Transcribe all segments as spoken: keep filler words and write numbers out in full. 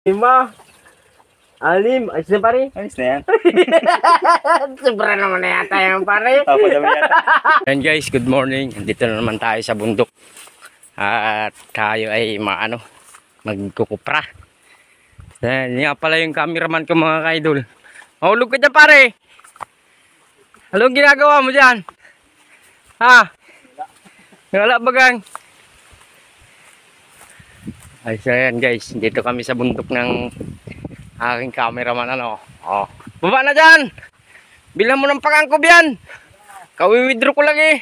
Lima, anim, ayos na pare. Ayos na yan. Sobra naman na yata yung pare. Opo, dami yata. And guys, good morning. Dito na naman tayo sa bundok. At tayo ay maano, magkukupra. Yan, yan pala yung cameraman ko mga kaidol. Mahulog ka dyan pare. Anong ginagawa mo dyan? Ha? Wala bagang. Ay, so yan guys, dito kami sa bundok ng aking cameraman. Ano? Oh. Baba na dyan! Bilang mo ng pangangkob yan! Kawiwidro ko lang eh.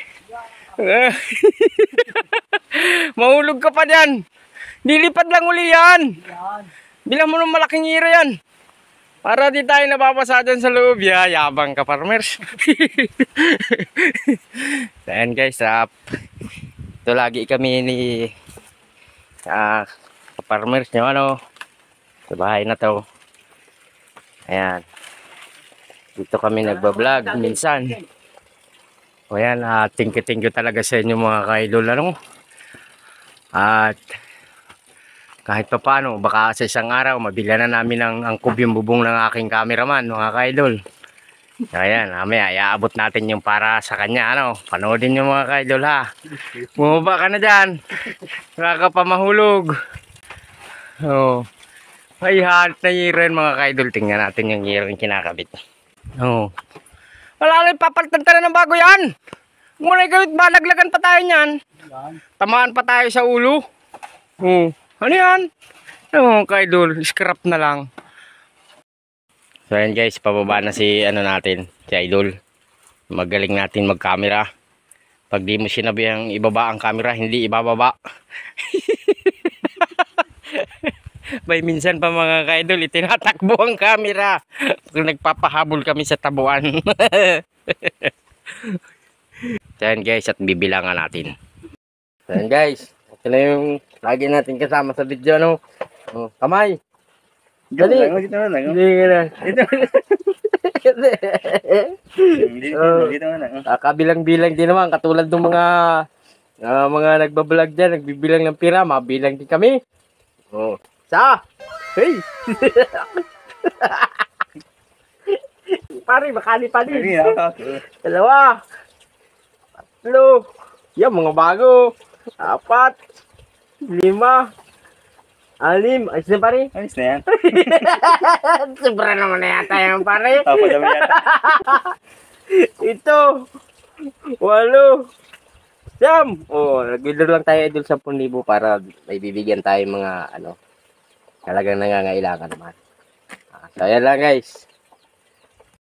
Mahulog ka pa dyan. Nilipad lang uli yan. Bilang mo ng malaking hira yan. Para di tayo nababasa dyan sa loob. Ya, yabang ka farmers. So yan guys, uh, ito lagi kami ni uh, farmers nyo ano sa bahay na to. Ayan, dito kami nagbablog minsan. O yan, uh, thank you thank you talaga sa inyo mga kaidol ano. At kahit pa paano, baka sa isang araw mabilhan na namin ang angkob yung bubong ng aking cameraman mga kaidol. Ayan, mamaya iaabot natin yung para sa kanya ano. Panoodin nyo mga kaidol ha. Bumaba ka na dyan, baka pa mahulog. Oh. Ay, halit na hirin mga kaidol. Tingnan natin yung hirin kinakabit. Oh. Wala na, papalitan ka na ng bago yan. Muna gamit, balaglagan pa tayo niyan. Tamaan pa tayo sa ulo. Oh. Ano yan? Oh, kaidol, scrap na lang. So yan guys, pababa na si ano natin, si idol. Magaling natin mag-camera. Pag di mo sinabihang ibaba ang camera, hindi ibababa. May minsan pa mga kaidol, itinatakbo ang camera kung nagpapahabol kami sa tabuan. Yan guys, at bibilangan natin. Yan guys, ito na yung lagi natin kasama sa video ano. Oh, kamay. Dali. Dito na lang. Hindi ka na. Dito na lang. Kabilang-bilang din naman katulad ng mga uh, mga nagbablog dyan, nagbibilang ng pira, mabilang din kami. Oh. Sa! Hey! Pare, makali pa din. Dalawa. Tatlo. Yan, mga bago. Apat. Lima. Anim. Ayos na pare. Ayos na yan. Sobra naman na yata yung pare. Opo, dami yata. Ito. Walo. Siyam. Oh, nag-withdraw lang tayo idol sa ten thousand para may bibigyan tayo mga ano talagang nangangailangan naman. Ah, so, ayan lang guys.